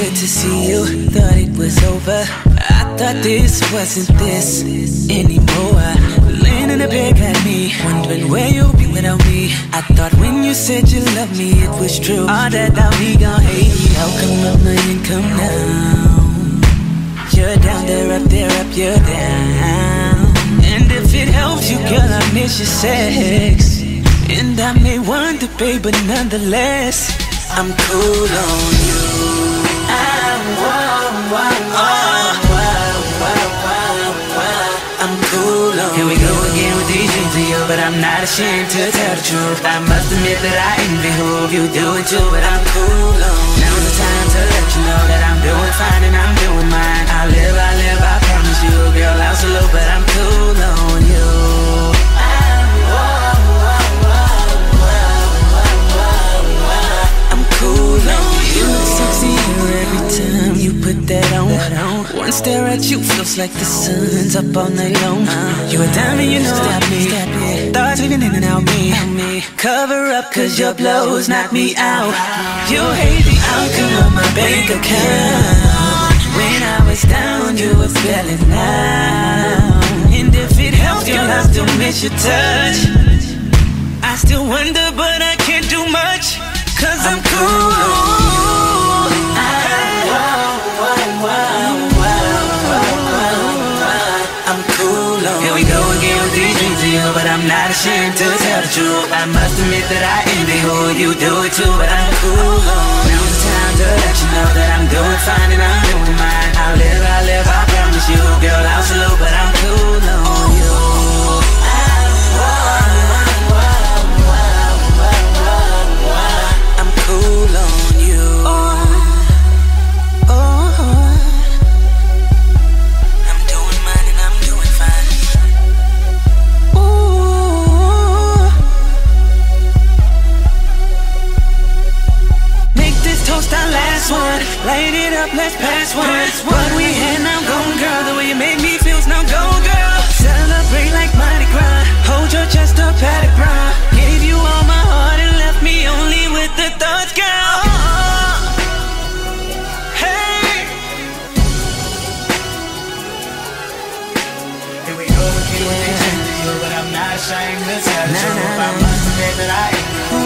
good to see you. Thought it was over. I thought this wasn't this anymore. Laying in the bed got me wondering where you'll be without me. I thought when you said you loved me, it was true. All that thought we gon' hate me. How come up my income now? You're down there, up there, up, you're down. And if it helps you, girl, I miss your sex. And I may wonder, babe, but nonetheless, I'm cool on you. I'm cool on you. Here we go again with these dreams of you, but I'm not ashamed to tell the truth. I must admit that I envy who you do it too, but I'm cool on you. Now's the time to let you know that I'm doing fine and I'm doing mine. I live, I promise you, girl, I'm so low, but I'm cool on you. Every time you put that on, one stare at you feels like the sun's up all night long. You a diamond, you know. Stop me. Thoughts leaving in and out me. Cover up cause your blows knock me out. You hate the outcome of my bank account. When I was down, you were spelling out. And if it helps, girl, I still miss your touch. I still wonder, but I can't do much, cause I'm cool. I'm cool on. Here we go again with these dreams of you, but I'm not ashamed to tell the truth. I must admit that I envy who you do it too, but I'm cool on. Now's the time to let you know that I'm doing fine and I'm doing mine. I live, I promise you, girl, I'm slow, but I'm cool on you. I'm cool on you. Our last one, light it up, let's pass one. What we had now gone, girl. The way you make me feel's now gone, girl. Celebrate like Mardi Gras. Hold your chest up, pat it brown. Gave you all my heart and left me only with the thoughts, girl. Hey. Here we go again with this interview, but I'm not ashamed to tell the truth. I must admit that I